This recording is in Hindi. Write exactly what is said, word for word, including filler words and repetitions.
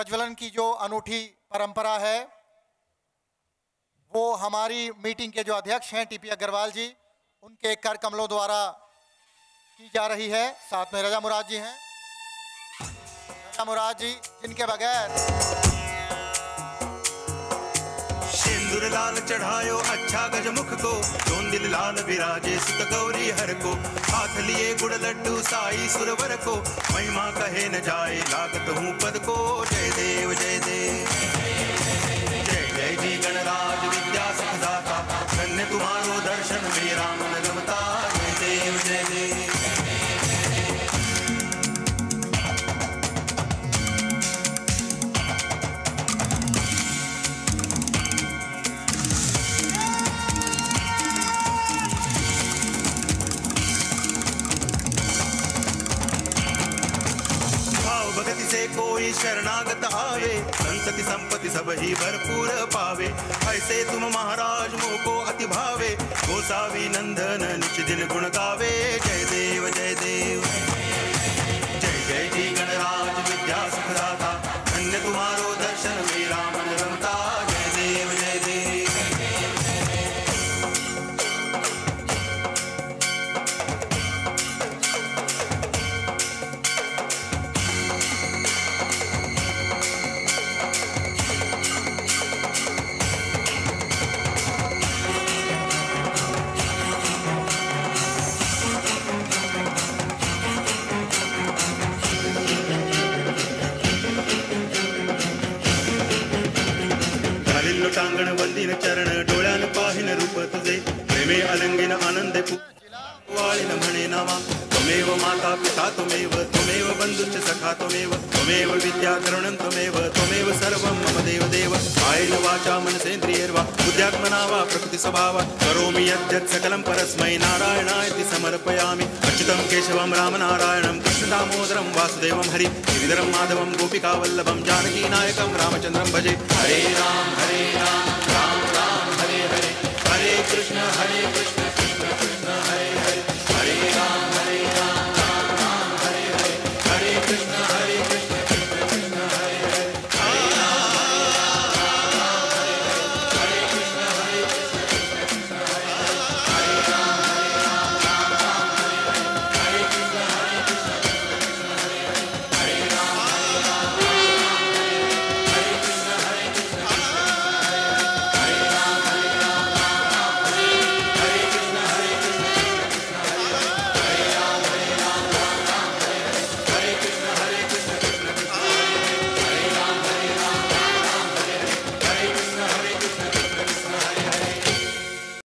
प्रज्वलन की जो अनूठी परंपरा है वो हमारी मीटिंग के जो अध्यक्ष हैं टीपी अग्रवाल जी, उनके कर कमलों द्वारा की जा रही है। साथ में रजा मुराद जी हैं, रजा मुराद जी जिनके बगैर सिंदूर लाल चढ़ायो अच्छा गजमुख को, जोन दिल लाल विराजे सुत गौरी हर को, हाथ लिए गुड़ लड्डू साई सुरवर को, महिमा कहे न जाए लागत हूँ पद को। जय देव जय देव जय जय जी गणराज विद्या सुखदाता, धन्य तुम्हारो दर्शन मेरा मन रमता। जय देव जय देव से कोई शरणागत आवे, संतति संपत्ति सब ही भरपूर पावे। ऐसे तुम महाराज मोको अति भावे, गोसावी नंदन निच दिन गुण गावे। जय देव जय देव जय जय जी गणराज विद्या सुखदाता, धन्य तुम्हारो दर्शन मेरा मन रमता। जय देव जय देव टांगण वंदिन चरण, डोळ्यान पाहिन रूप तुझे, प्रेमे अलंगिन आनंदे वाळिन म्हणे नामा। त्वमेव माता पिता त्वमेव, त्वमेव बंधुश्च सखा त्वमेव, त्वमेव विद्या करुणं त्वमेव, त्वमेव सर्वं मम देव देव। कायेन वाचा मनसेन्द्रियैर्वा बुद्ध्यात्मना वा प्रकृति स्वभावा, करोमि यद्यत् सकलं परस्मै नारायणायति समर्पयामि। अच्युतं केशवं रामनारायणं कृष्ण दामोदरं वासुदेवं हरि, गिरिधरं माधवं गोपिकावल्लभं जानकी नायकं रामचन्द्रं भजे। हरे राम हरे राम राम राम हरे हरे, हरे कृष्ण हरे कृष्ण